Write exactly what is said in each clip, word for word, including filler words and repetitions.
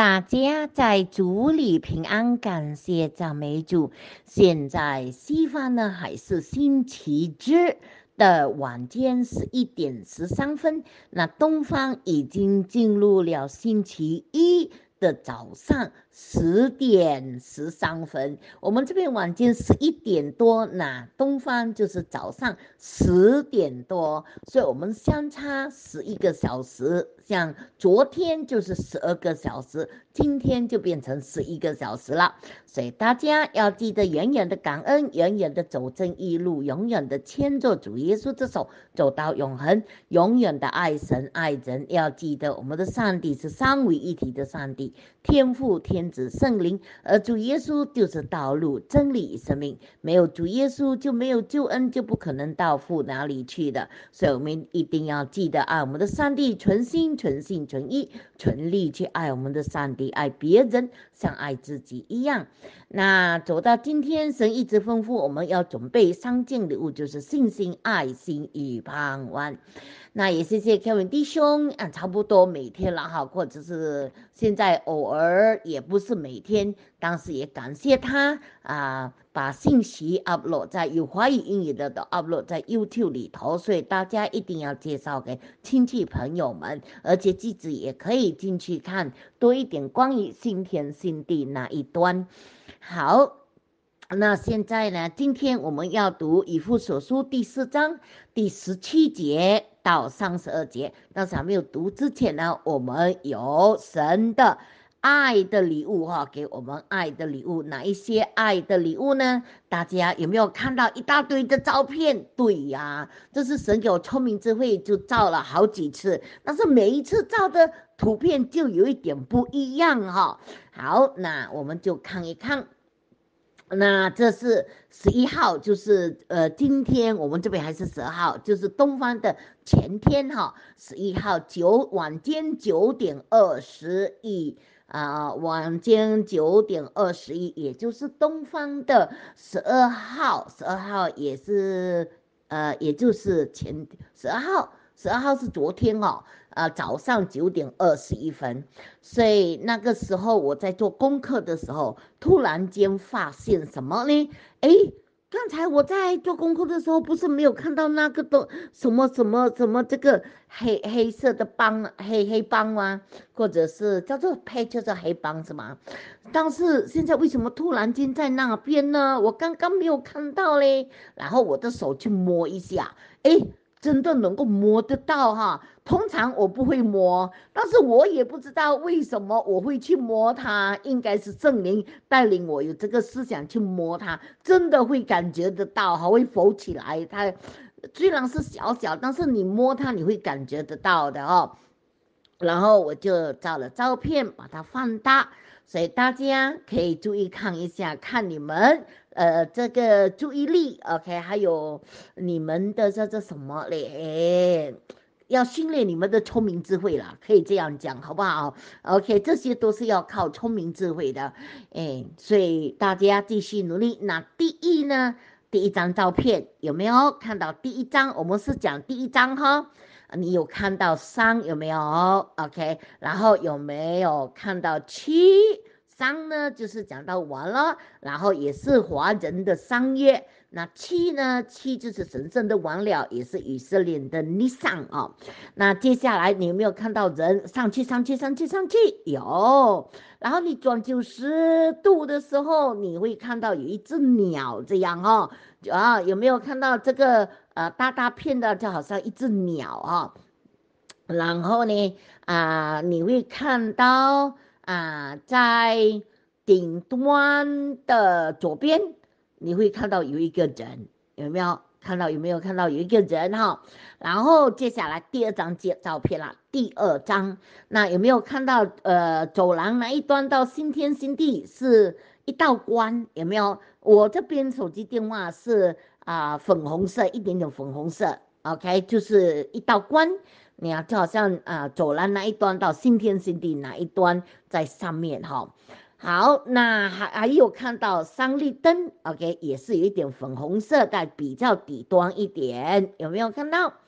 大家在主里平安，感谢赞美主。现在西方呢还是星期日的晚间十一点十三分，那东方已经进入了星期一的早上十点十三分。我们这边晚间十一点多，那东方就是早上十点多，所以我们相差十一个小时。像昨天就是十二个小时，今天就变成十一个小时了。所以大家要记得远远的感恩，远远的走正义路，永远的牵着主耶稣之手走到永恒，永远的爱神爱人。要记得我们的上帝是三位一体的上帝，天父天子圣灵，而主耶稣就是道路真理生命，没有主耶稣就没有救恩，就不可能到父哪里去的。所以我们一定要记得爱我们的上帝，存心存性存意全力去爱我们的上帝，爱别人像爱自己一样。那走到今天，神一直吩咐我们要准备三件礼物，就是信心、爱心与盼望。那也谢谢 Kevin 弟兄啊，差不多每天了哈，或者是现在偶尔也不是每天，但是也感谢他啊，把信息 upload 在有华语英语的都 upload 在 YouTube 里头，所以大家一定要介绍给亲戚朋友们，而且自己也可以进去看多一点关于新天新地那一端。好。那现在呢？今天我们要读以弗所书第四章第十七节到三十二节。但是还没有读之前呢，我们有神的爱的礼物哈，给我们爱的礼物。哪一些爱的礼物呢？大家有没有看到一大堆的照片？对呀、啊，这是神给我聪明智慧，就照了好几次，但是每一次照的图片就有一点不一样哈。好，那我们就看一看。那这是十一号，就是呃，今天我们这边还是十二号，就是东方的前天哈，十一号九晚间九点二十一啊，晚间九点二十一，也就是东方的十二号，十二号也是呃，也就是前十二号，十二号是昨天哦，呃，早上九点二十一分。所以那个时候我在做功课的时候，突然间发现什么呢？诶，刚才我在做功课的时候，不是没有看到那个都什么什么什么这个黑黑色的帮黑黑帮吗？或者是叫做配叫做黑帮是吗？但是现在为什么突然间在那边呢？我刚刚没有看到嘞。然后我的手去摸一下，诶，真的能够摸得到哈。通常我不会摸，但是我也不知道为什么我会去摸它，应该是圣灵带领我有这个思想去摸它，真的会感觉得到，还会浮起来。它虽然是小小，但是你摸它你会感觉得到的哦。然后我就照了照片，把它放大，所以大家可以注意看一下，看你们呃这个注意力 ，OK，还有你们的这这什么嘞？要训练你们的聪明智慧啦，可以这样讲，好不好 ？OK，这些都是要靠聪明智慧的，哎，所以大家继续努力。那第一呢，第一张照片有没有看到？第一张我们是讲第一张哈，你有看到三有没有 ？OK，然后有没有看到七？三呢就是讲到完了，然后也是华人的三月。那七呢？七就是神圣的王了，也是以色列的尼桑啊。那接下来你有没有看到人上去上去上去上去？有。然后你转九十度的时候，你会看到有一只鸟这样哦。啊，有没有看到这个呃大大片的，就好像一只鸟啊？然后呢，啊、呃，你会看到啊、呃，在顶端的左边，你会看到有一个人，有没有看到？有没有看到有一个人哈？然后接下来第二张照照片啦，第二张，那有没有看到？呃，走廊那一端到新天新地是一道光，有没有？我这边手机电话是啊、呃、粉红色，一点点粉红色。OK，就是一道光，你要就好像啊、呃、走廊那一端到新天新地那一端在上面哈。好，那还还有看到三绿灯 ，OK， 也是有一点粉红色，但比较底端一点，有没有看到？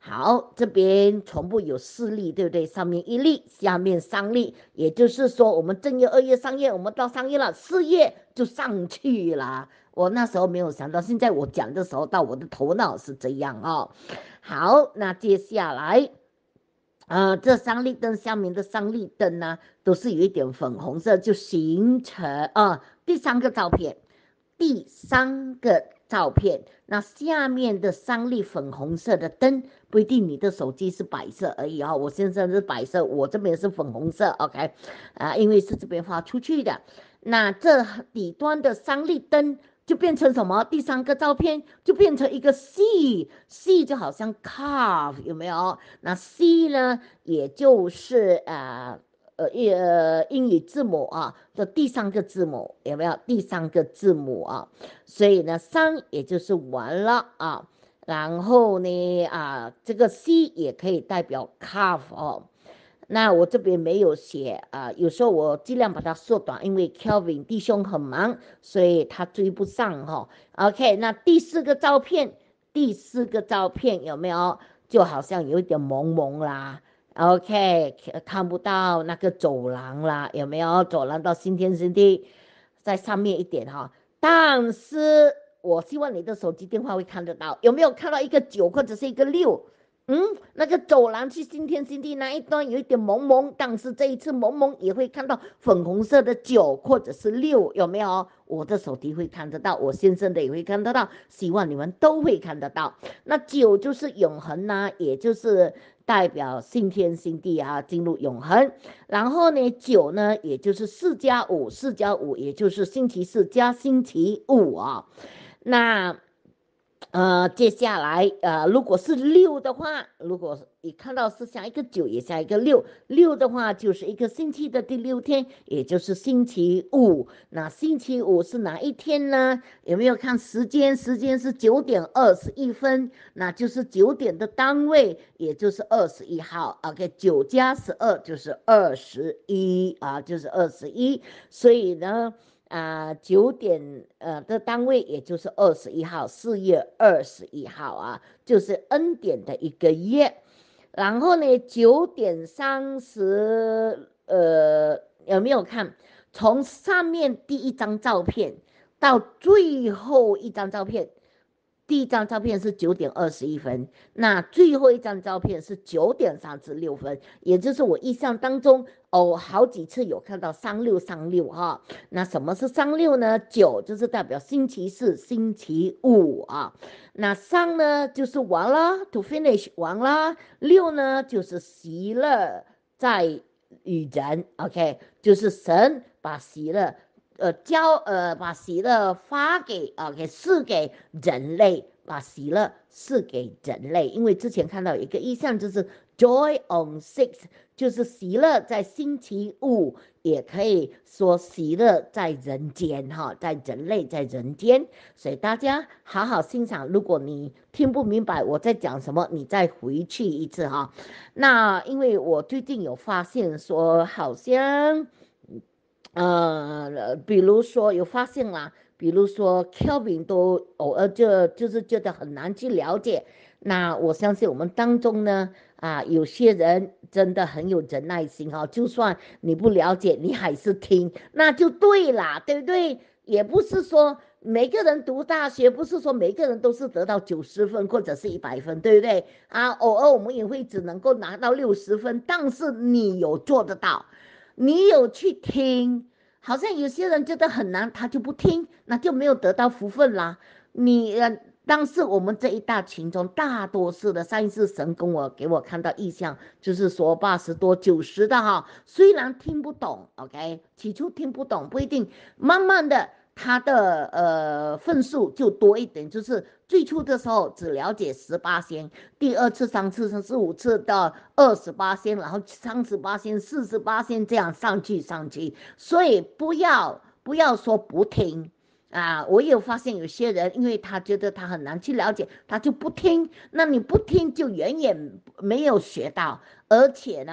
好，这边全部有四粒，对不对？上面一粒，下面三粒，也就是说，我们正月、二月、三月，我们到三月了，四月就上去了。我那时候没有想到，现在我讲的时候，到我的头脑是这样哦。好，那接下来，呃，这三粒灯下面的三粒灯呢，都是有一点粉红色，就形成啊、呃，第三个照片，第三个照片，那下面的三粒粉红色的灯，不一定你的手机是白色而已啊、哦，我现在是白色，我这边是粉红色 ，OK， 啊、呃，因为是这边发出去的，那这底端的三粒灯。就变成什么？第三个照片就变成一个 C，C 就好像 carve 有没有？那 C 呢，也就是呃呃呃英语字母啊的第三个字母有没有？第三个字母啊，所以呢，三也就是完了啊。然后呢啊，这个 C 也可以代表 carve 哦。那我这边没有写啊、呃，有时候我尽量把它缩短，因为 Kelvin 弟兄很忙，所以他追不上哈、哦。OK， 那第四个照片，第四个照片有没有？就好像有一点蒙蒙啦。OK， 看不到那个走廊啦，有没有？走廊到新天新地，在上面一点哈、哦。但是我希望你的手机电话会看得到，有没有看到一个九或者是一个六？嗯，那个走廊去新天新地那一端有一点蒙蒙，但是这一次蒙蒙也会看到粉红色的九或者是六，有没有？我的手机会看得到，我先生的也会看得到，希望你们都会看得到。那九就是永恒呐、啊，也就是代表新天新地啊，进入永恒。然后呢，九呢，也就是四加五，四加五也就是星期四加星期五啊。那呃，接下来呃，如果是六的话，如果你看到是像一个九，也像一个六，六的话就是一个星期的第六天，也就是星期五。那星期五是哪一天呢？有没有看时间？时间是九点二十一分，那就是九点的单位，也就是二十一号。OK， 九加十二就是二十一啊，就是二十一。所以呢。啊，九点呃的单位也就是二十一号，四月二十一号啊，就是恩典的一个月。然后呢，九点三十，呃，有没有看？从上面第一张照片到最后一张照片，第一张照片是九点二十一分，那最后一张照片是九点三十六分，也就是我印象当中哦，好几次有看到三六三六哈。那什么是三六呢？九就是代表星期四、星期五啊。那三呢就是完了 ，to finish 完了。六呢就是喜乐在与人 ，OK， 就是神把喜乐。呃，教呃，把喜乐发给啊，给赐给人类，把喜乐赐给人类。因为之前看到有一个意象，就是 joy on six，就是喜乐在星期五，也可以说喜乐在人间哈，在人类在人间。所以大家好好欣赏。如果你听不明白我在讲什么，你再回去一次哈。那因为我最近有发现说，好像。呃，比如说有发现啦，比如说 Kelvin 都偶尔就就是觉得很难去了解。那我相信我们当中呢，啊，有些人真的很有忍耐心哈、哦，就算你不了解，你还是听，那就对啦，对不对？也不是说每个人读大学，不是说每个人都是得到九十分或者是一百分，对不对？啊，偶尔我们也会只能够拿到六十分，但是你有做得到。你有去听，好像有些人觉得很难，他就不听，那就没有得到福分啦。你呃，但是我们这一大群中，大多数的上一次神跟我给我看到意象，就是说八十多、九十的哈，虽然听不懂，OK，起初听不懂不一定，慢慢的。他的呃分数就多一点，就是最初的时候只了解十八仙，第二次、三次、四五次到二十八仙，然后三十八仙、四十八仙这样上去上去，所以不要不要说不听啊！我有发现有些人，因为他觉得他很难去了解，他就不听，那你不听就远远没有学到，而且呢。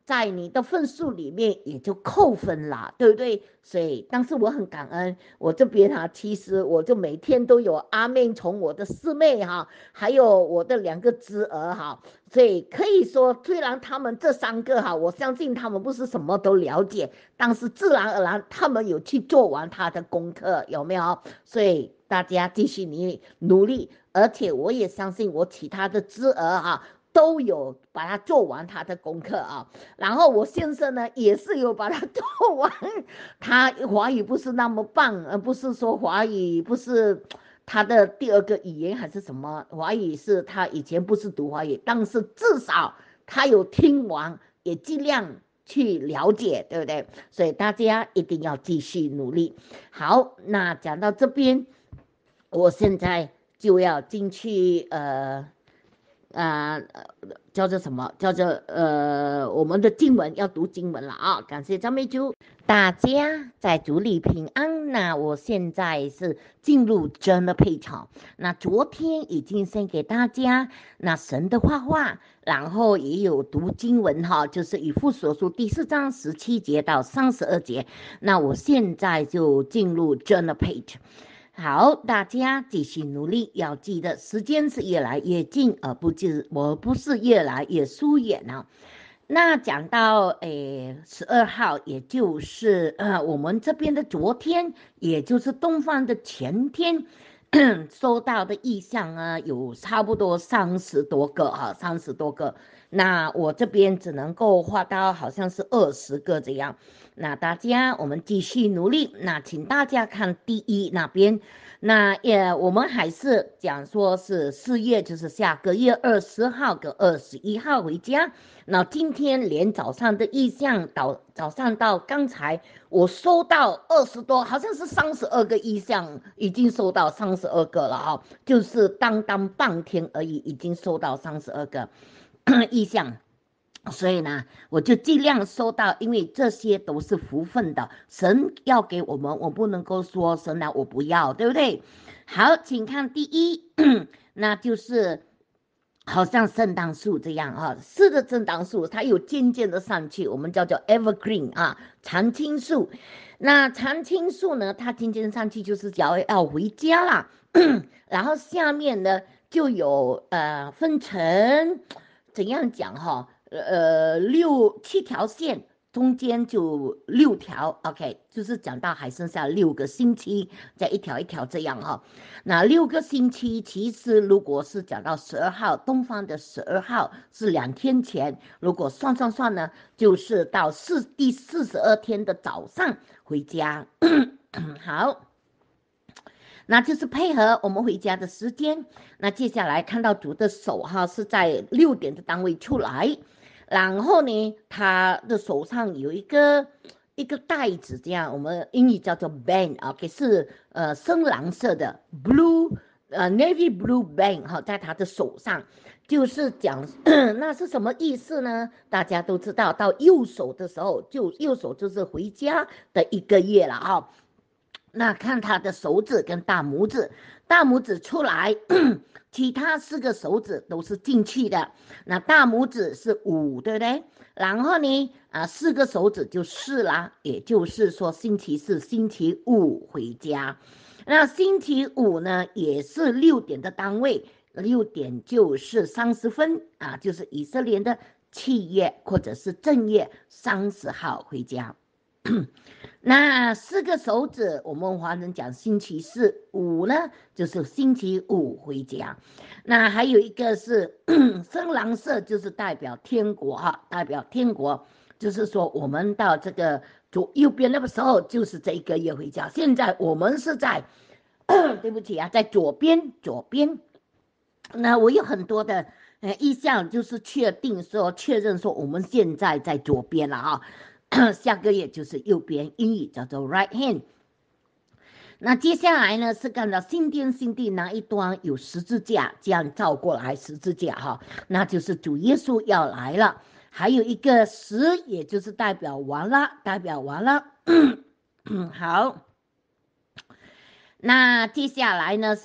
在你的分数里面也就扣分啦，对不对？所以当时我很感恩，我这边哈、啊，其实我就每天都有阿妹从我的师妹哈、啊，还有我的两个侄儿哈、啊，所以可以说，虽然他们这三个哈、啊，我相信他们不是什么都了解，但是自然而然他们有去做完他的功课，有没有？所以大家继续努努力，而且我也相信我其他的侄儿哈、啊。都有把它做完他的功课啊，然后我先生呢也是有把它做完，他华语不是那么棒，而不是说华语不是他的第二个语言还是什么，华语是他以前不是读华语，但是至少他有听完，也尽量去了解，对不对？所以大家一定要继续努力。好，那讲到这边，我现在就要进去呃。呃，叫做什么？叫做呃，我们的经文要读经文了啊！感谢赞美主，大家在主里平安。那我现在是进入真的配场。那昨天已经先给大家那神的画画，然后也有读经文哈，就是以弗所书第四章十七节到三十二节。那我现在就进入真的配场。好，大家继续努力，要记得时间是越来越近，而不是我不是越来越疏远了。那讲到诶十二号，也就是呃我们这边的昨天，也就是东方的前天，收到的意向啊，有差不多三十多个哈，三十多个。那我这边只能够画到好像是二十个这样。那大家我们继续努力。那请大家看第一那边，那也我们还是讲说是四月，就是下个月二十号跟二十一号回家。那今天连早上的意向到早上到刚才我收到二十多，好像是三十二个意向，已经收到三十二个了哈，就是当当半天而已，已经收到三十二个意向。所以呢，我就尽量收到，因为这些都是福分的，神要给我们，我不能够说神啊我不要，对不对？好，请看第一，那就是好像圣诞树这样啊，是的，圣诞树它有渐渐的上去，我们叫做 evergreen 啊，常青树。那常青树呢，它渐渐上去就是要要回家啦，然后下面呢就有呃分成怎样讲哈？呃，六七条线，中间就六条 ，OK， 就是讲到还剩下六个星期，再一条一条这样哈。那六个星期，其实如果是讲到十二号，东方的十二号是两天前，如果算算算呢，就是到四第四十二天的早上回家。好。那就是配合我们回家的时间。那接下来看到主的手哈是在六点的单位出来，然后呢，他的手上有一个一个袋子，这样我们英语叫做 band，OK，、okay, 是呃深蓝色的 blue 呃 navy blue band 哈，在他的手上，就是讲那是什么意思呢？大家都知道，到右手的时候，就右手就是回家的一个月了啊。那看他的手指跟大拇指，大拇指出来，其他四个手指都是进去的。那大拇指是五，对不对？然后呢，啊，四个手指就四啦，也就是说星期四、星期五回家。那星期五呢，也是六点的单位，六点就是三十分啊，就是以色列的七月或者是正月三十号回家。那四个手指，我们华人讲星期四，五呢就是星期五回家。那还有一个是深蓝色，就是代表天国哈，代表天国，就是说我们到这个左右边那个时候就是这一个月回家。现在我们是在，对不起啊，在左边，左边。那我有很多的呃意向，就是确定说确认说我们现在在左边了啊。下个月就是右边，英语叫做 right hand。那接下来呢是看到新天新地那一端有十字架，这样照过来十字架哈，那就是主耶稣要来了。还有一个十，也就是代表完了，代表完了。好，那接下来呢是第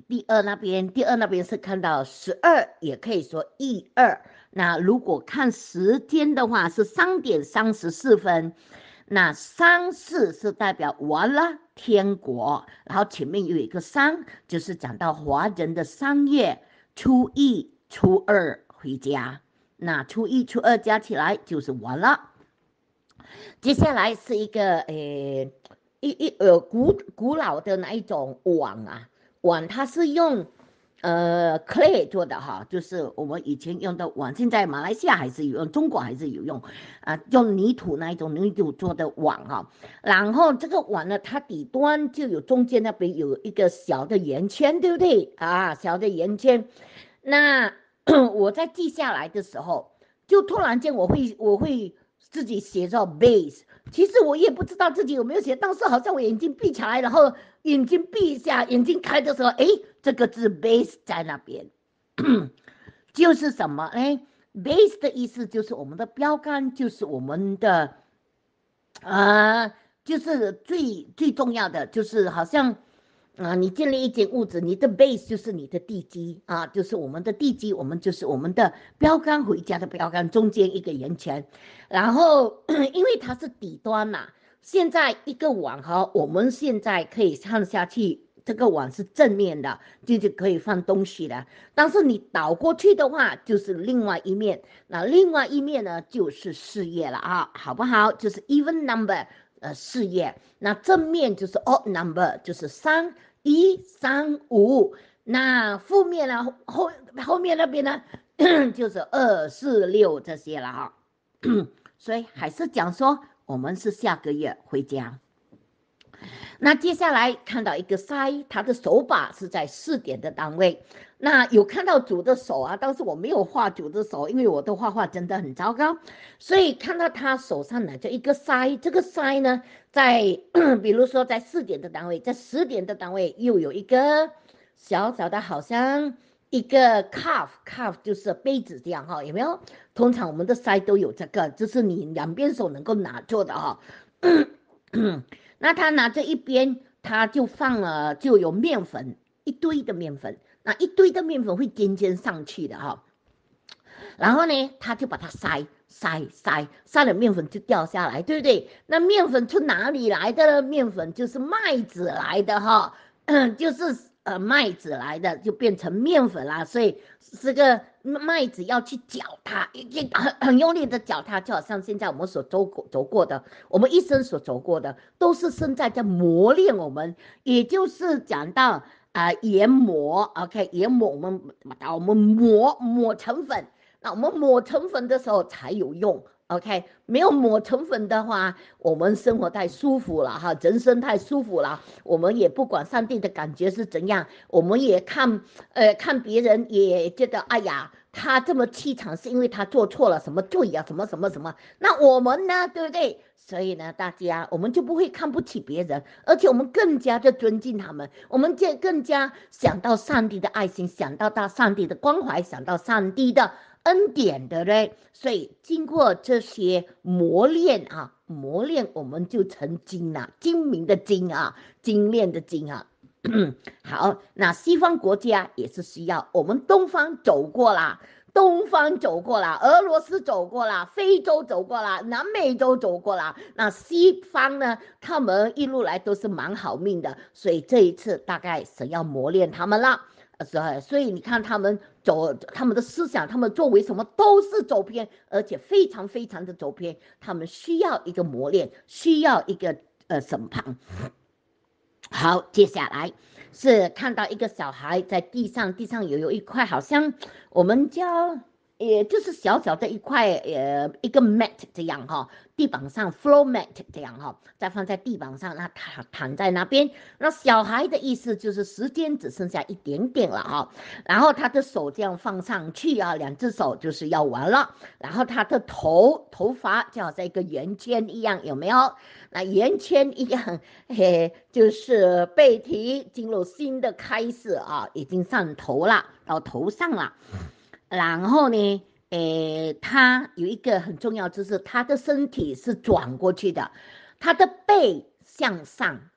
第二那边，第二那边是看到十二，也可以说一二。那如果看时间的话，是三点三十四分。那三四是代表完了天国，然后前面有一个三，就是讲到华人的三月初一、初二回家。那初一、初二加起来就是完了。接下来是一个呃一一呃古古老的那一种碗啊，碗它是用呃 clay 做的哈，就是我们以前用的碗，现在马来西亚还是有用，中国还是有用啊，用泥土那一种泥土做的碗哈。然后这个碗呢，它底端就有中间那边有一个小的圆圈，对不对啊？小的圆圈，那我在记下来的时候，就突然间我会我会自己写着 base， 其实我也不知道自己有没有写，当时好像我眼睛闭起来，然后眼睛闭一下，眼睛开的时候，哎，这个字 base 在那边，就是什么呢？ base 的意思就是我们的标杆，就是我们的啊、呃，就是最最重要的，就是好像。啊，你建立一间屋子，你的 base 就是你的地基啊，就是我们的地基，我们就是我们的标杆，回家的标杆，中间一个圆圈，然后因为它是底端嘛，现在一个碗哈，我们现在可以看下去，这个碗是正面的，就是可以放东西的，但是你倒过去的话，就是另外一面，那另外一面呢就是事业了啊，好不好？就是 even number。呃，事业，那正面就是 odd number，就是三一三五。那负面呢，后后面那边呢，就是二四六这些了哈。所以还是讲说，我们是下个月回家。那接下来看到一个筛，它的手把是在四点的单位。那有看到主的手啊，但是我没有画主的手，因为我的画画真的很糟糕。所以看到他手上拿着一个筛，这个筛呢，在比如说在四点的单位，在十点的单位又有一个小小的，好像一个 cup cup 就是杯子这样哈，有没有？通常我们的筛都有这个，就是你两边手能够拿住的哈。那他拿着一边，他就放了就有面粉，一堆的面粉，那一堆的面粉会尖尖上去的哈。然后呢，他就把它筛筛筛筛了，面粉就掉下来，对不对？那面粉从哪里来的呢？面粉就是麦子来的哈，嗯，就是呃麦子来的，就变成面粉啦。所以这个麦子要去搅它，很很用力的搅它，就好像现在我们所走过走过的，我们一生所走过的，都是现在在磨练我们，也就是讲到啊、呃、研磨 ，OK， 研磨我们把我们磨磨成粉。那我们抹成粉的时候才有用 ，OK？没有抹成粉的话，我们生活太舒服了哈，人生太舒服了，我们也不管上帝的感觉是怎样，我们也看，呃，看别人也觉得，哎呀，他这么气场是因为他做错了什么罪呀、啊，什么什么什么，那我们呢，对不对？所以呢，大家我们就不会看不起别人，而且我们更加的尊敬他们，我们就更加想到上帝的爱心，想到到上帝的关怀，想到上帝的恩典的嘞。所以经过这些磨练啊，磨练我们就成精了，精明的精啊，精炼的精啊。好，那西方国家也是需要，我们东方走过啦。东方走过了，俄罗斯走过了，非洲走过了，南美洲走过了。那西方呢？他们一路来都是蛮好命的，所以这一次大概神要磨练他们了。所以你看他们走，他们的思想，他们作为什么都是走偏，而且非常非常的走偏。他们需要一个磨练，需要一个呃审判。好，接下来是看到一个小孩在地上，地上有有一块好像我们叫，也就是小小的一块，呃，一个 mat 这样哈，地板上 floor mat 这样哈，再放在地板上，那躺躺在那边。那小孩的意思就是时间只剩下一点点了哈，然后他的手这样放上去啊，两只手就是要完了，然后他的头头发就好像一个圆圈一样，有没有？那圆圈一样，嘿，就是背题进入新的开始啊，已经上头了，到头上了。然后呢，诶，他有一个很重要，就是他的身体是转过去的，他的背向上，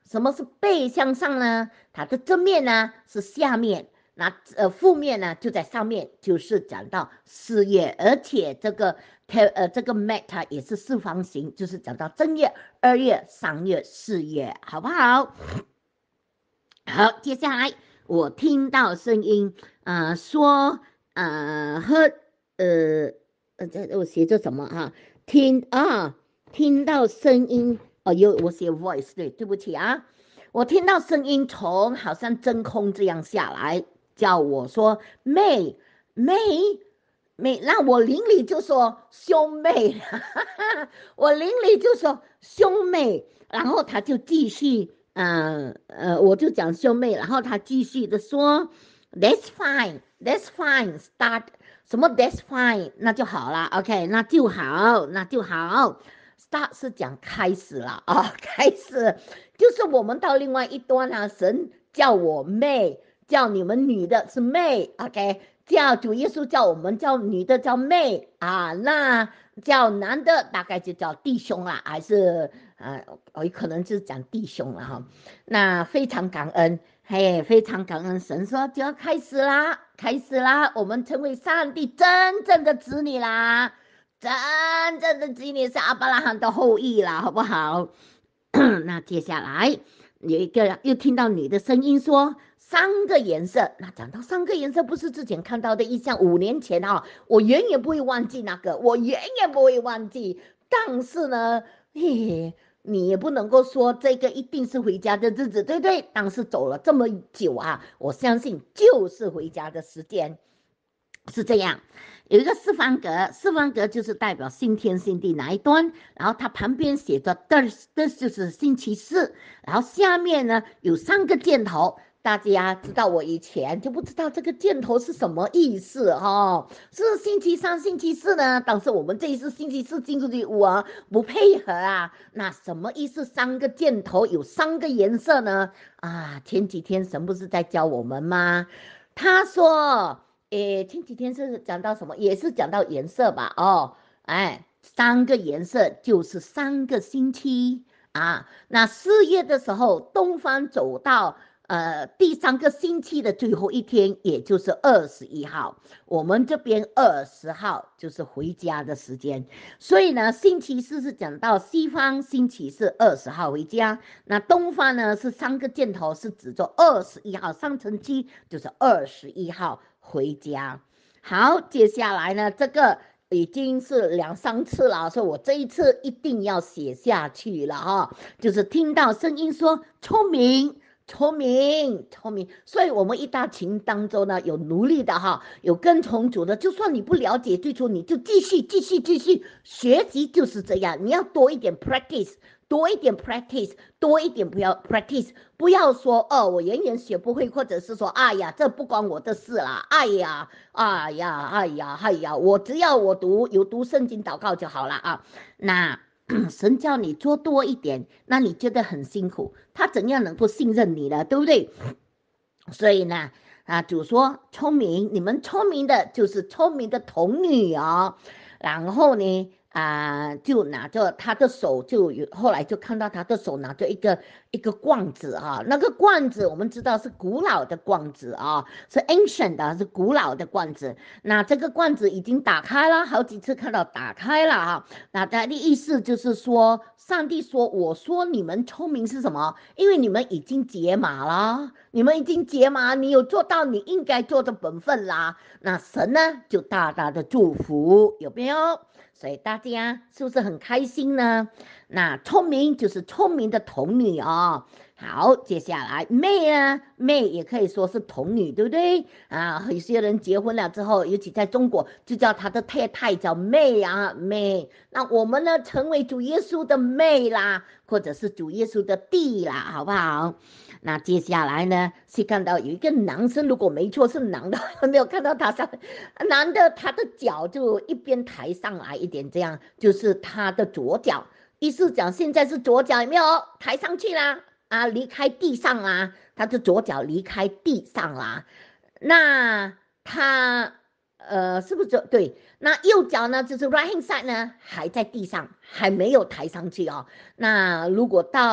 什么是背向上呢？它的正面呢是下面，那呃负面呢就在上面，就是讲到事业，而且这个呃这个 meta 也是四方形，就是讲到正月、二月、三月、四月，好不好？好，接下来我听到声音，呃，说，呃，和，呃，呃，我写着什么哈？听啊，听到声音，哦，有我写 voice，对，对不起啊，我听到声音从好像真空这样下来，叫我说妹妹妹，那我邻里就说兄妹，我邻里就说兄妹，然后他就继续。呃呃，我就讲兄妹，然后他继续的说 ，That's fine, that's fine, start 什么 That's fine，那就好了 ，OK， 那就好，那就好。Start 是讲开始了啊，开始就是我们到另外一端啊，神叫我妹，叫你们女的是妹 ，OK， 叫主耶稣叫我们叫女的叫妹啊，那叫男的大概就叫弟兄啦，还是呃，我可能就是讲弟兄了哈。那非常感恩，嘿，非常感恩神说就要开始啦，开始啦，我们成为上帝真正的子女啦。真正的子女是阿巴拉罕的后裔啦，好不好？那接下来有一个又听到你的声音说三个颜色，那讲到三个颜色，不是之前看到的意象，五年前啊，我永远不会忘记那个，我永远不会忘记。但是呢，嘿，你也不能够说这个一定是回家的日子，对不对？但是走了这么久啊，我相信就是回家的时间。是这样，有一个四方格，四方格就是代表新天新地哪一端，然后它旁边写着 this， this 就是星期四，然后下面呢有三个箭头，大家知道我以前就不知道这个箭头是什么意思哦，是星期三、星期四呢？但是我们这一次星期四、星期五啊不配合啊，那什么意思？三个箭头有三个颜色呢？啊，前几天神不是在教我们吗？他说。诶，前几天是讲到什么？也是讲到颜色吧？哦，哎，三个颜色就是三个星期啊。那四月的时候，东方走到呃第三个星期的最后一天，也就是二十一号。我们这边二十号就是回家的时间，所以呢，星期四是讲到西方星期四二十号回家，那东方呢是三个箭头，是指着二十一号，三乘七就是二十一号。回家，好，接下来呢，这个已经是两三次了，所以我这一次一定要写下去了哈。就是听到声音说聪明，聪明，聪明，所以我们一大群当中呢，有努力的哈，有跟从主的，就算你不了解最初，你就继续继续继续学习，就是这样，你要多一点 practice。多一点 practice， 多一点不要 practice， 不要说哦，我远远学不会，或者是说，哎呀，这不关我的事啦，哎呀，哎呀，哎呀，哎呀，我只要我读有读圣经祷告就好了啊。那神叫你做多一点，那你觉得很辛苦，他怎样能够信任你呢？对不对？所以呢，啊，主说聪明，你们聪明的就是聪明的童女哦。然后呢？啊、呃，就拿着他的手，就有后来就看到他的手拿着一个一个罐子啊，那个罐子我们知道是古老的罐子啊，是 ancient 的，是古老的罐子。那这个罐子已经打开了，好几次看到打开了哈。那他的意思就是说，上帝说，我说你们聪明是什么？因为你们已经解码了，你们已经解码，你有做到你应该做的本分啦。那神呢，就大大的祝福，有没有？所以大家是不是很开心呢？那聪明就是聪明的童女哦。好，接下来妹啊，妹也可以说是童女，对不对啊？有些人结婚了之后，尤其在中国，就叫他的太太叫妹啊妹。那我们呢，成为主耶稣的妹啦，或者是主耶稣的弟啦，好不好？那接下来呢，是看到有一个男生，如果没错是男的，没有看到他上，男的他的脚就一边抬上来一点，这样就是他的左脚，意思讲现在是左脚有没有抬上去啦？啊，离开地上啦，他的左脚离开地上啦，那他呃是不是对？那右脚呢，就是 right hand side 呢，还在地上，还没有抬上去哦。那如果到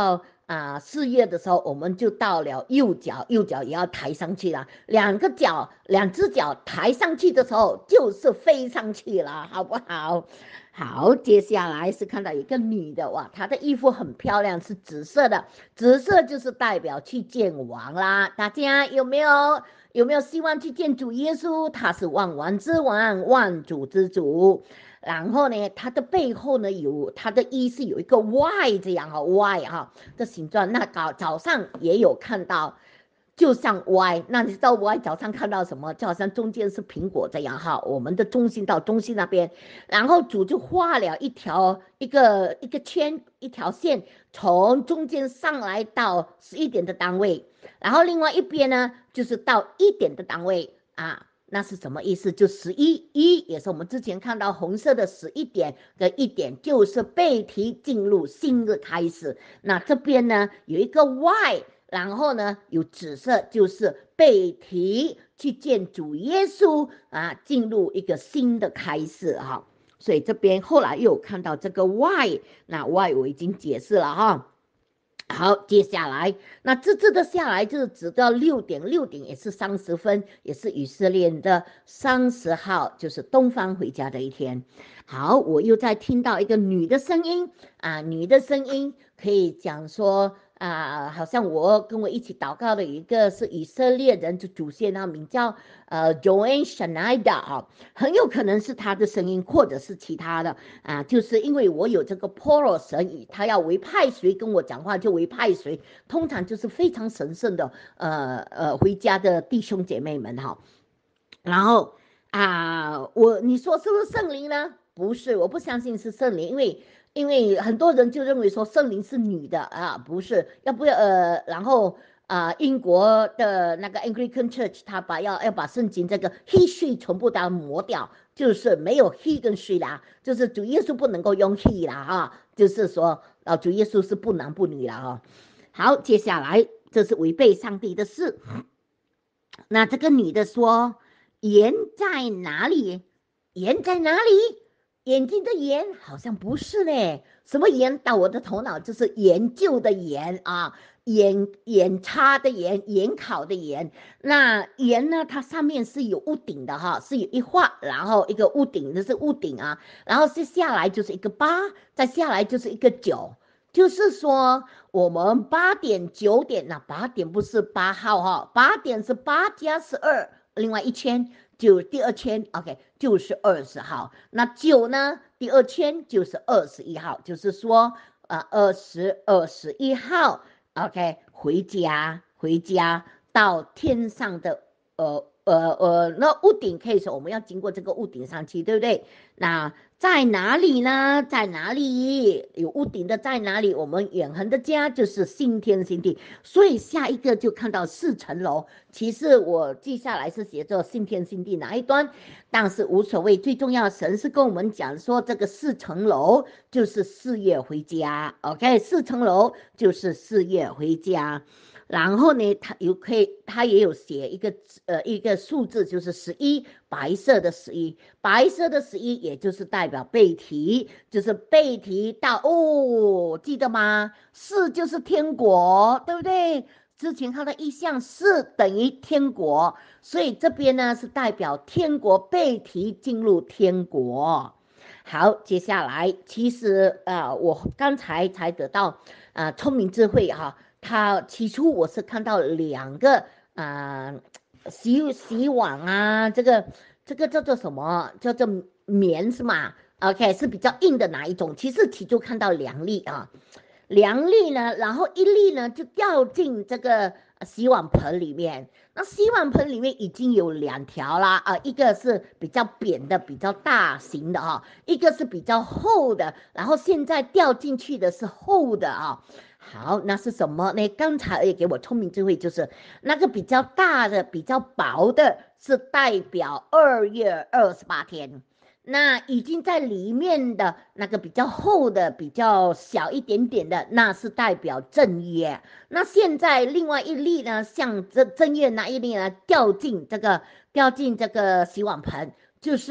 啊四月的时候，我们就到了右脚，右脚也要抬上去了，两个脚，两只脚抬上去的时候，就是飞上去了，好不好？好，接下来是看到一个女的，哇，她的衣服很漂亮，是紫色的，紫色就是代表去见王啦。大家有没有有没有希望去见主耶稣？他是万王之王，万主之主。然后呢，它的背后呢有它的一是有一个 Y 这样哈 Y 哈的形状。那早早上也有看到，就像 Y， 那你知道 Y 早上看到什么？就好像中间是苹果这样哈，我们的中心到中心那边，然后主就画了一条一个一个圈一条线，从中间上来到十一点的单位，然后另外一边呢就是到一点的单位啊。那是什么意思？就十一一也是我们之前看到红色的十一点的一点，就是被提进入新的开始。那这边呢有一个 Y， 然后呢有紫色，就是被提去见主耶稣啊，进入一个新的开始哈。所以这边后来又有看到这个 Y， 那 Y 我已经解释了哈。好，接下来那这次的下来就是直到六点，六点也是三十分，也是以色列的三十号，就是东方回家的一天。好，我又在听到一个女的声音啊，女的声音可以讲说啊，好像我跟我一起祷告的一个是以色列人的祖先啊，名叫呃 Joanne Schneider 啊，很有可能是他的声音，或者是其他的啊，就是因为我有这个 Poro 神语，他要委派谁跟我讲话就委派谁，通常就是非常神圣的呃呃回家的弟兄姐妹们哈，然后啊，我你说是不是圣灵呢？不是，我不相信是圣灵，因为因为很多人就认为说圣灵是女的啊，不是，要不要呃，然后啊、呃，英国的那个 Anglican Church， 他把要要把圣经这个 he she 全部都磨掉，就是没有 he 跟 she 啦，就是主耶稣不能够用 he 啦啊，就是说啊，主耶稣是不男不女啦哈。好，接下来这是违背上帝的事。那这个女的说：“盐在哪里？盐在哪里？眼睛的盐好像不是嘞。什么盐？到我的头脑就是研究的研啊，研研叉的研，研考的研。那盐呢？它上面是有屋顶的哈，是有一画，然后一个屋顶，这是屋顶啊，然后是下来就是一个八，再下来就是一个九。”就是说，我们八点九点，那八点不是八号哈，八点是八加十二，另外一圈就第二圈 ，OK 就是二十号。那九呢，第二圈就是二十一号，就是说，呃，二十二十一号 ，OK 回家回家到天上的呃呃呃，那屋顶可以说我们要经过这个屋顶上去，对不对？那在哪里呢？在哪里有屋顶的在哪里？我们永恒的家就是新天新地，所以下一个就看到四层楼。其实我记下来是写作新天新地哪一端，但是无所谓，最重要神是跟我们讲说这个四层楼就是四月回家 ，OK， 四层楼就是四月回家。然后呢，他有可以，他也有写一个呃一个数字，就是十一，白色的十一，白色的十一，也就是代表被提，就是被提到哦，记得吗？四就是天国，对不对？之前看到意象，四等于天国，所以这边呢是代表天国被提进入天国。好，接下来其实呃，我刚才才得到啊、呃、聪明智慧哈、啊。他起初我是看到两个啊、呃、洗洗碗啊，这个这个叫做什么？叫做棉是吗 ？OK， 是比较硬的哪一种？其实起初看到两粒啊，两粒呢，然后一粒呢就掉进这个洗碗盆里面。那洗碗盆里面已经有两条啦啊，一个是比较扁的、比较大型的啊，一个是比较厚的，然后现在掉进去的是厚的啊。好，那是什么呢？刚才也给我聪明智慧，就是那个比较大的、比较薄的，是代表二月二十八天。那已经在里面的那个比较厚的、比较小一点点的，那是代表正月。那现在另外一粒呢，像这正月那一粒呢，掉进这个掉进这个洗碗盆，就是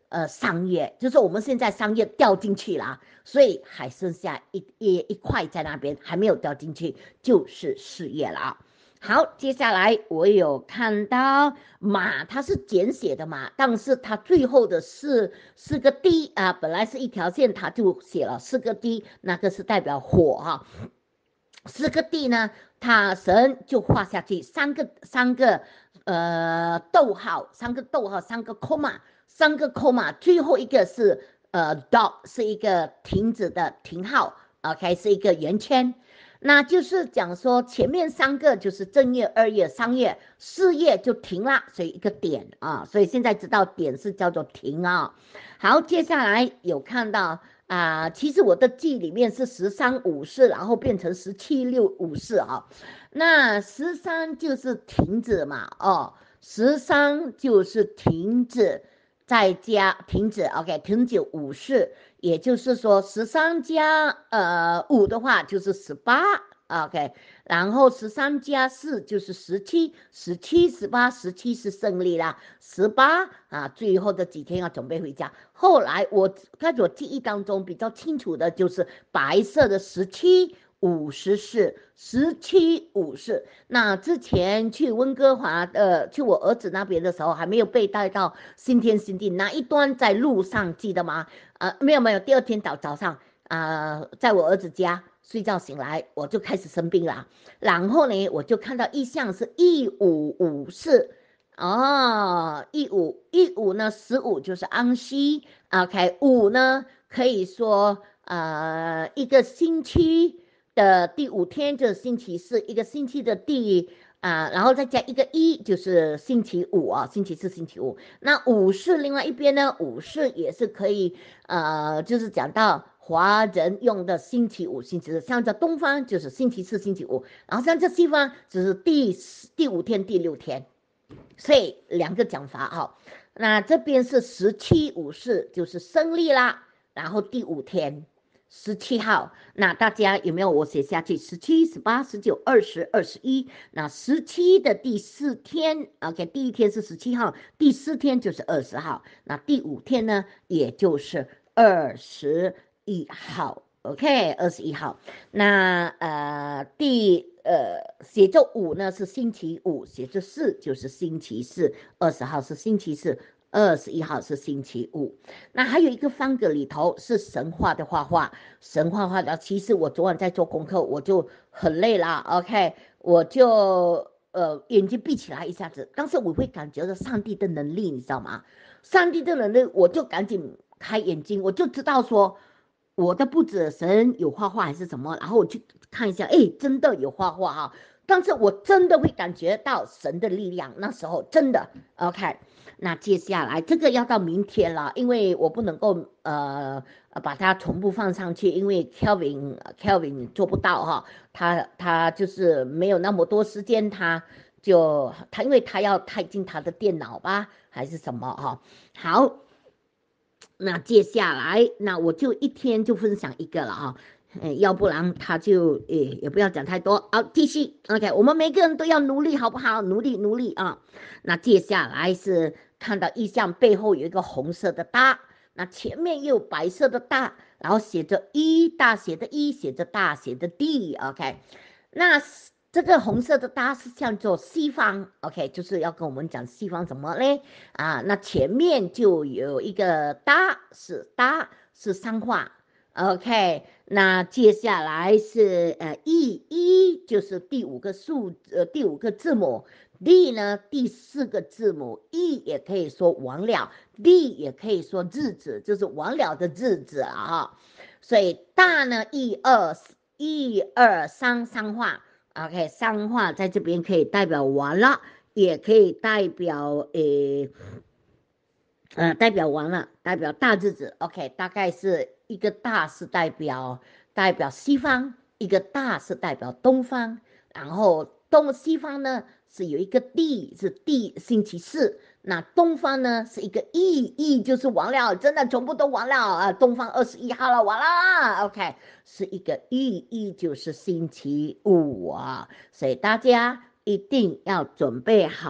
呃三月，就是我们现在三月掉进去了，所以还剩下一一一块在那边还没有掉进去，就是四月了。好，接下来我有看到马，它是简写的马，但是它最后的四四个 D 啊，本来是一条线，它就写了四个 D， 那个是代表火哈、啊。四个 D 呢，它神就画下去三个三个呃逗号，三个逗号，三个 comma， 三个 comma， 最后一个是呃 dot， 是一个停止的停号 ，OK， 是一个圆圈。那就是讲说前面三个就是正月、二月、三月，四月就停了，所以一个点啊，所以现在知道点是叫做停啊。好，接下来有看到啊、呃，其实我的记里面是十三五四，然后变成十七六五四啊。那十三就是停止嘛，哦，十三就是停止，再加停止 ，OK， 停止五四。也就是说，十三加呃五的话就是十八 ，OK， 然后十三加四就是十七，十七、十八、十七是胜利啦，十八啊，最后的几天要准备回家。后来我在我记忆当中比较清楚的就是白色的十七。五十四，十七五四。那之前去温哥华的，呃，去我儿子那边的时候，还没有被带到新天新地那一端，在路上记得吗？呃，没有没有，第二天早早上啊、呃，在我儿子家睡觉醒来，我就开始生病了。然后呢，我就看到意象是一五五四。哦，一五一五呢，十五就是安息 ，OK， 五呢可以说呃一个星期的第五天就是星期四，一个星期的第啊、呃，然后再加一个一就是星期五啊，星期四、星期五。那五是另外一边呢，五是也是可以呃，就是讲到华人用的星期五、星期四，像在东方就是星期四、星期五，然后像在西方就是第第五天、第六天。所以两个讲法哈，那这边是十七五四就是胜利啦，然后第五天十七号，那大家有没有我写下去？十七、十八、十九、二十、二十一，那十七的第四天 ，OK， 第一天是十七号，第四天就是二十号，那第五天呢，也就是二十一号。OK， 二十一号，那呃第呃写作五呢是星期五，写作四就是星期四，二十号是星期四，二十一号是星期五。那还有一个方格里头是神话的画画，神话画的。其实我昨晚在做功课，我就很累啦 OK，我就呃眼睛闭起来一下子，但是我会感觉到上帝的能力，你知道吗？上帝的能力，我就赶紧开眼睛，我就知道说。我的不止神有画画还是什么，然后我去看一下，哎，真的有画画哈，但是我真的会感觉到神的力量，那时候真的 OK。那接下来这个要到明天了，因为我不能够呃把它同步放上去，因为 Kelvin Kelvin 做不到哈，他他就是没有那么多时间，他就他因为他要开进他的电脑吧，还是什么哈，好。那接下来，那我就一天就分享一个了哈，呃，要不然他就诶也不要讲太多，好，继续 OK，我们每个人都要努力，好不好？努力努力啊！那接下来是看到意象背后有一个红色的大，那前面又有白色的大，然后写着一大写的一，写着大写的 D，OK，那。这个红色的大是叫做西方 ，OK， 就是要跟我们讲西方怎么嘞啊？那前面就有一个大是大是三画 ，OK，那接下来是呃 E E 就是第五个数呃第五个字母 D 呢第四个字母 E 也可以说完了 ，D 也可以说日子，就是完了的日子啊。所以大呢一二一二三三画。OK， 三画在这边可以代表完了，也可以代表诶，呃，代表完了，代表大日子。OK， 大概是一个大是代表代表西方，一个大是代表东方，然后东西方呢是有一个地是地星期四，那东方呢是一个亿亿就是完了，真的全部都完了啊！东方二十一号了，完了 OK。是一个寓意，就是星期五啊，所以大家一定要准备好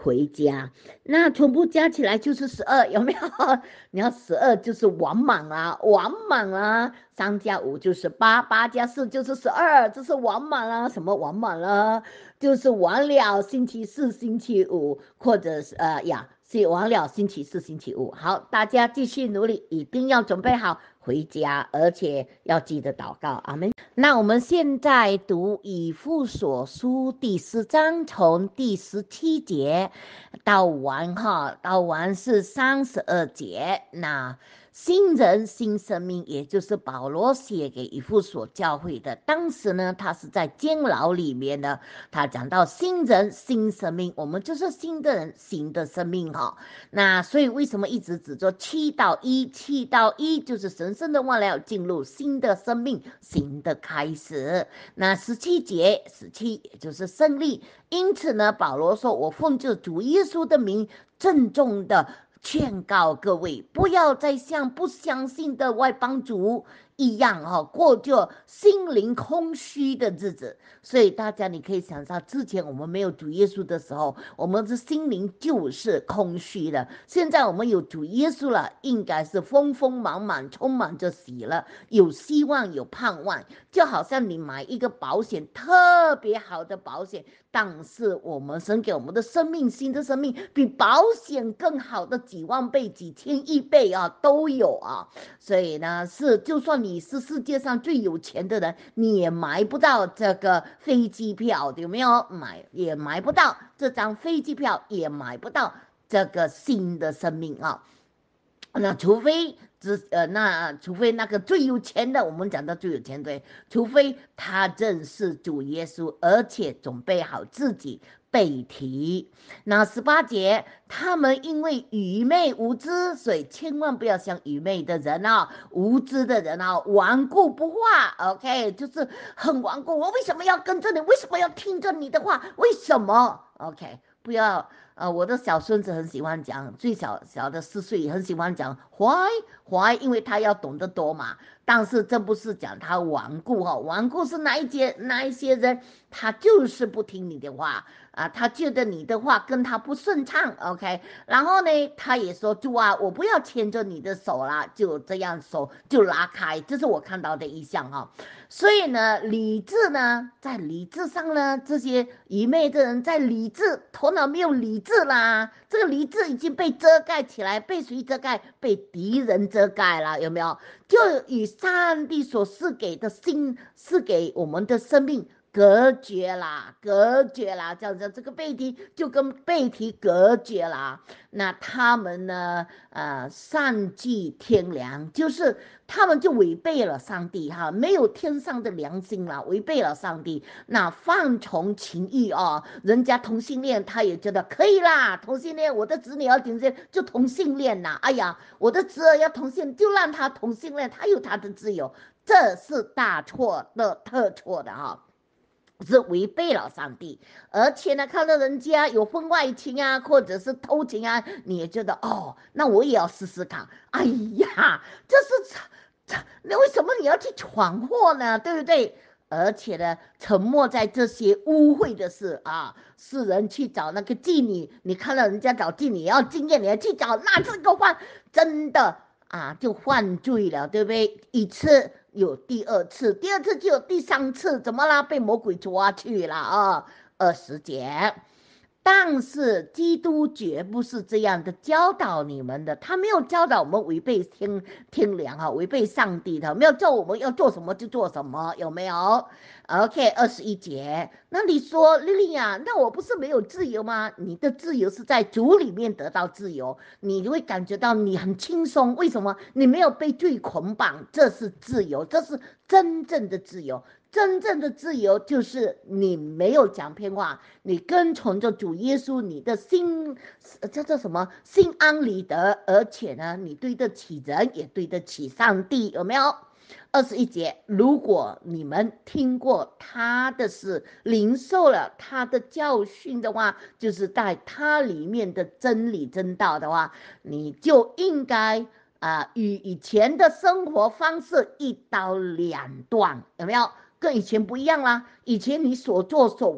回家。那全部加起来就是十二，有没有？你要十二就是完满啊，完满啊。三加五就是八，八加四就是十二，这是完满啊。什么完满了？就是完了星期四、星期五，或者是呃呀，是完了星期四、星期五。好，大家继续努力，一定要准备好回家，而且要记得祷告。阿门。那我们现在读以弗所书第四章，从第十七节到完哈，到完是三十二节。那新人新生命，也就是保罗写给以弗所教会的。当时呢，他是在监牢里面的，他讲到新人新生命，我们就是新的人，新的生命哈。那所以为什么一直指着七到一，七到一就是神圣的忘了进入新的生命，新的开始。那十七节，十七也就是胜利。因此呢，保罗说：“我奉救主耶稣的名，郑重的劝告各位，不要再像不相信的外邦族一样哈、哦，过着心灵空虚的日子。”所以大家你可以想象，之前我们没有主耶稣的时候，我们的心灵就是空虚的。现在我们有主耶稣了，应该是丰丰满满，充满着喜乐，有希望，有盼望。就好像你买一个保险，特别好的保险，但是我们神给我们的生命，新的生命比保险更好的几万倍、几千亿倍啊，都有啊。所以呢，是就算你是世界上最有钱的人，你也买不到这个飞机票，有没有？买也买不到这张飞机票，也买不到这个新的生命啊。那除非只呃，那除非那个最有钱的，我们讲到最有钱的，除非他认识主耶稣，而且准备好自己被提。那十八节，他们因为愚昧无知，所以千万不要像愚昧的人啊，无知的人啊，顽固不化。OK， 就是很顽固。我为什么要跟着你？为什么要听着你的话？为什么 ？OK， 不要。呃，我的小孙子很喜欢讲，最小小的四岁很喜欢讲 why why， 因为他要懂得多嘛。但是这不是讲他顽固哈、哦，顽固是哪一些哪一些人，他就是不听你的话啊，他觉得你的话跟他不顺畅 ，OK。然后呢，他也说主啊，我不要牵着你的手啦，就这样手就拉开，这是我看到的意象哈、哦。所以呢，理智呢，在理智上呢，这些愚昧的人在理智头脑没有理智啦，这个理智已经被遮盖起来，被谁遮盖？被敌人遮盖了，有没有？就与上帝所赐给的心，赐给我们的生命隔绝啦，隔绝啦，这样子，这个背题就跟背题隔绝啦。那他们呢？呃，丧尽天良，就是他们就违背了上帝哈，没有天上的良心了，违背了上帝。那放从情欲啊，人家同性恋，他也觉得可以啦，同性恋，我的子女要同性恋就同性恋啦。哎呀，我的侄儿要同性，就让他同性恋，他有他的自由，这是大错的，特错的哈。是违背了上帝，而且呢，看到人家有婚外情啊，或者是偷情啊，你也觉得哦，那我也要试试看。哎呀，这是那为什么你要去闯祸呢？对不对？而且呢，沉默在这些污秽的事啊，世人去找那个妓女，你看到人家找妓女要经验，你要去找，那这个犯真的啊，就犯罪了，对不对？一次。有第二次，第二次就有第三次，怎么啦？被魔鬼抓去了啊！二十节，但是基督绝不是这样的教导你们的，他没有教导我们违背天天良啊，违背上帝的，没有叫我们要做什么就做什么，有没有 ？OK， 二十一节，那你说莉莉呀，那我不是没有自由吗？你的自由是在主里面得到自由，你会感觉到你很轻松，为什么？你没有被罪捆绑，这是自由，这是真正的自由。真正的自由就是你没有讲骗话，你跟从着主耶稣，你的心这叫什么？心安理得，而且呢，你对得起人，也对得起上帝，有没有？二十一节，如果你们听过他的事，领受了他的教训的话，就是在他里面的真理真道的话，你就应该啊、呃，与以前的生活方式一刀两断，有没有？跟以前不一样啦，以前你所作所为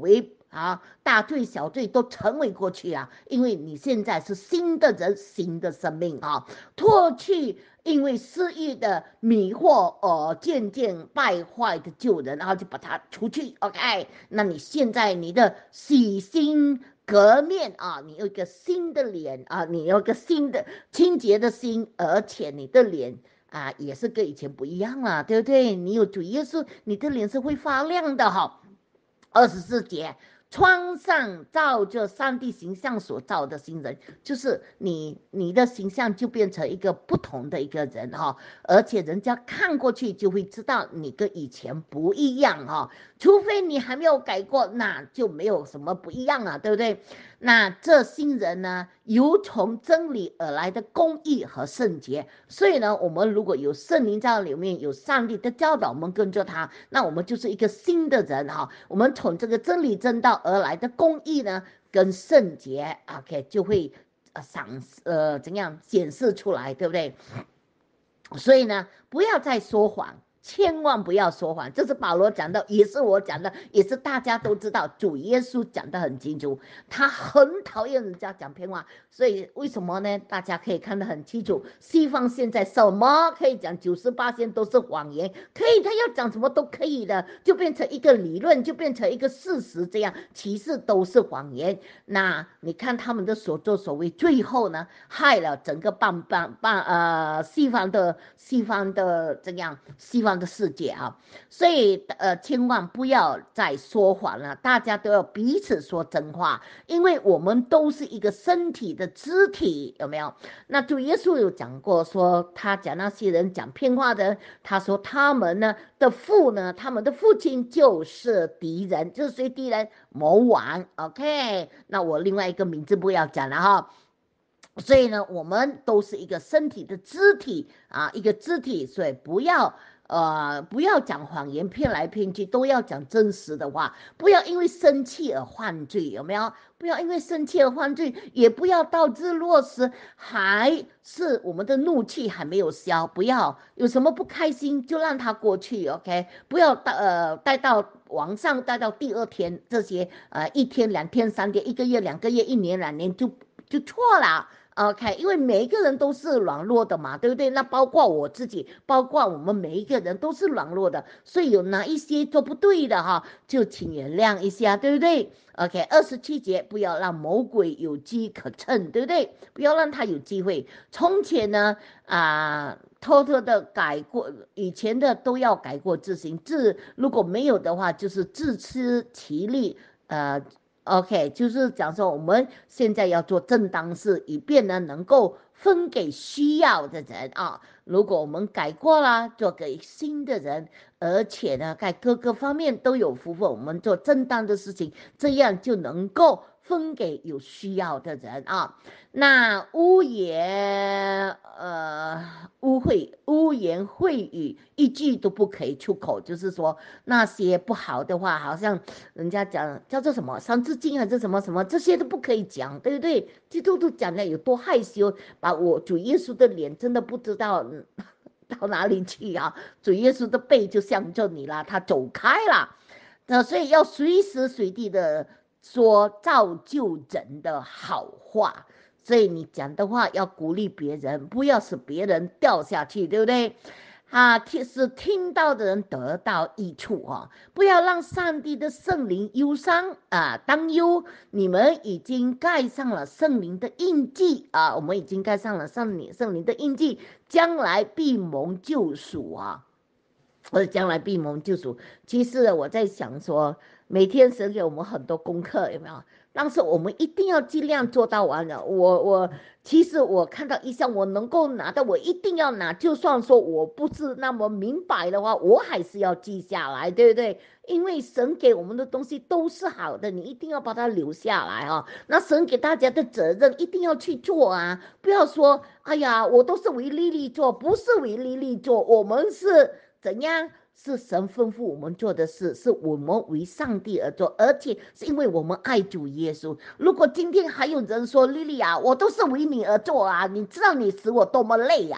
啊，大罪小罪都成为过去啊，因为你现在是新的人，新的生命啊，脱去因为失意的迷惑而渐渐败坏的旧人，然后就把它除去 ，OK？ 那你现在你的洗心革面啊，你有一个新的脸啊，你有一个新的清洁的心，而且你的脸啊也是跟以前不一样了，对不对？你有主耶稣，你的脸是会发亮的哈。二十四节，穿上照着上帝形象所造的新人，就是你你的形象就变成一个不同的一个人哈，而且人家看过去就会知道你跟以前不一样哈，除非你还没有改过，那就没有什么不一样了，对不对？那这新人呢，由从真理而来的公义和圣洁，所以呢，我们如果有圣灵在里面，有上帝的教导，我们跟着他，那我们就是一个新的人哈。我们从这个真理正道而来的公义呢，跟圣洁 ，OK， 就会呃赏呃怎样显示出来，对不对？所以呢，不要再说谎。千万不要说谎，这是保罗讲的，也是我讲的，也是大家都知道。主耶稣讲得很清楚，他很讨厌人家讲骗话，所以为什么呢？大家可以看得很清楚，西方现在什么可以讲九十八都是谎言，可以他要讲什么都可以的，就变成一个理论，就变成一个事实，这样其实都是谎言。那你看他们的所作所为，最后呢，害了整个半半半呃西方的西方的这样西方的世界啊，所以呃千万不要再说谎了，大家都要彼此说真话，因为我们都是一个身体的肢体，有没有？那主耶稣有讲过说，他讲那些人讲骗话的人，他说他们呢的父呢，他们的父亲就是敌人，就是谁敌人？魔王 ，OK？ 那我另外一个名字不要讲了哈。所以呢，我们都是一个身体的肢体啊，一个肢体，所以不要呃不要讲谎言，骗来骗去，都要讲真实的话，不要因为生气而犯罪，有没有？不要因为生气而犯罪，也不要到日落时还是我们的怒气还没有消，不要有什么不开心就让它过去 ，OK？ 不要呃带到往上，带到第二天，这些呃一天、两天、三天、一个月、两个月、一年、两年就就错了。OK，因为每一个人都是软弱的嘛，对不对？那包括我自己，包括我们每一个人都是软弱的，所以有哪一些做不对的哈，就请原谅一下，对不对 ？OK， 二十七节，不要让魔鬼有机可乘，对不对？不要让他有机会。从前呢，啊、呃，偷偷的改过，以前的都要改过自新，自如果没有的话，就是自吃其力，呃。OK，就是讲说我们现在要做正当事，以便呢能够分给需要的人啊。如果我们改过了，做给新的人，而且呢在各个方面都有福分，我们做正当的事情，这样就能够分给有需要的人啊。那污言呃污秽污言秽语一句都不可以出口，就是说那些不好的话，好像人家讲叫做什么三字经还是什么什么，这些都不可以讲，对不对？基督徒讲的有多害羞，把我主耶稣的脸真的不知道到哪里去啊！主耶稣的背就向着你了，他走开了。那所以要随时随地的说造就人的好话，所以你讲的话要鼓励别人，不要使别人掉下去，对不对？啊，是听到的人得到益处啊！不要让上帝的圣灵忧伤啊，担忧。你们已经盖上了圣灵的印记啊，我们已经盖上了圣灵圣灵的印记，将来必蒙救赎啊！或者将来必蒙救赎。其实我在想说，每天神给我们很多功课，有没有？但是我们一定要尽量做到完了。我我其实我看到一项我能够拿的，我一定要拿。就算说我不是那么明白的话，我还是要记下来，对不对？因为神给我们的东西都是好的，你一定要把它留下来啊。那神给大家的责任一定要去做啊，不要说哎呀，我都是为利利做，不是为利利做，我们是怎样？是神吩咐我们做的事，是我们为上帝而做，而且是因为我们爱主耶稣。如果今天还有人说莉莉啊，我都是为你而做啊，你知道你使我多么累呀、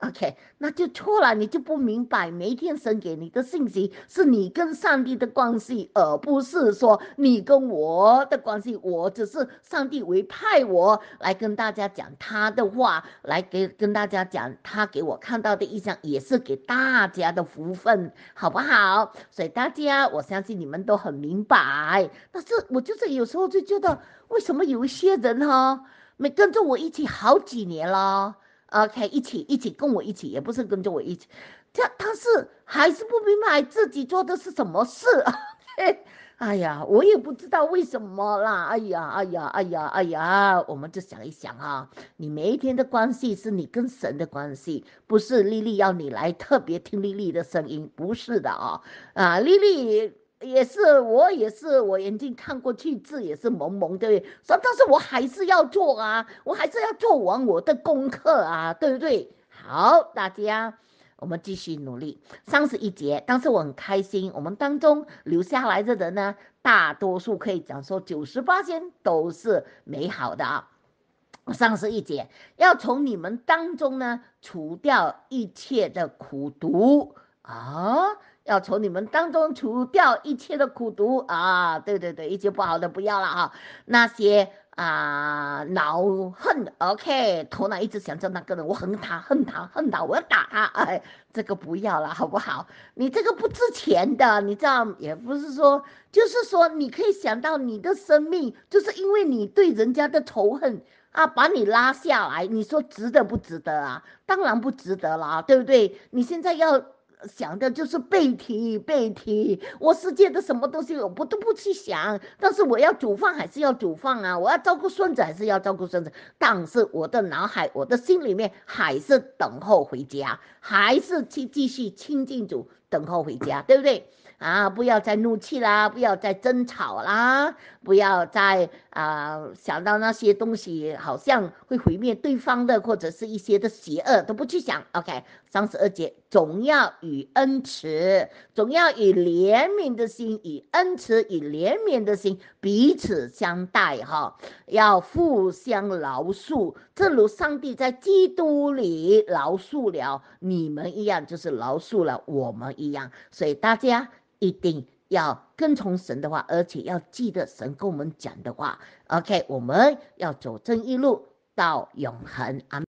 OK，那就错了，你就不明白，每一天神给你的信息是你跟上帝的关系，而不是说你跟我的关系。我只是上帝委派我来跟大家讲他的话，来给跟大家讲他给我看到的意象，也是给大家的福分，好不好？所以大家，我相信你们都很明白。但是我就是有时候就觉得，为什么有一些人哈，没跟着我一起好几年了？OK，一起一起跟我一起，也不是跟着我一起，这他是还是不明白自己做的是什么事。哎呀，我也不知道为什么啦。哎呀，哎呀，哎呀，哎呀，我们就想一想啊，你每一天的关系是你跟神的关系，不是丽丽要你来特别听丽丽的声音，不是的啊。啊，丽丽也是，我也是，我眼睛看过去字也是蒙蒙的，说但是我还是要做啊，我还是要做完我的功课啊，对不对？好，大家，我们继续努力。三十一节，但是我很开心，我们当中留下来的人呢，大多数可以讲说九十八仙都是美好的啊。三十一节，要从你们当中呢除掉一切的苦毒啊。要从你们当中除掉一切的苦毒啊，对对对，一切不好的不要了哈。那些啊恼恨，OK，头脑一直想着那个人，我恨他，恨他，恨他，我要打他，哎，这个不要了，好不好？你这个不值钱的，你知道，也不是说，就是说，你可以想到你的生命，就是因为你对人家的仇恨啊，把你拉下来，你说值得不值得啊？当然不值得啦，对不对？你现在要想的就是背提背提，我世界的什么东西我不都不去想，但是我要煮饭还是要煮饭啊，我要照顾孙子还是要照顾孙子，但是我的脑海我的心里面还是等候回家，还是去继续亲近主，等候回家，对不对？啊，不要再怒气啦，不要再争吵啦，不要再啊、呃想到那些东西好像会毁灭对方的，或者是一些的邪恶都不去想。OK，三十二节，总要与恩慈，总要以怜悯的心，以恩慈以怜悯的心彼此相待哈，要互相饶恕，正如上帝在基督里饶恕了你们一样，就是饶恕了我们一样。所以大家一定要跟从神的话，而且要记得神跟我们讲的话。OK，我们要走正一路到永恒。阿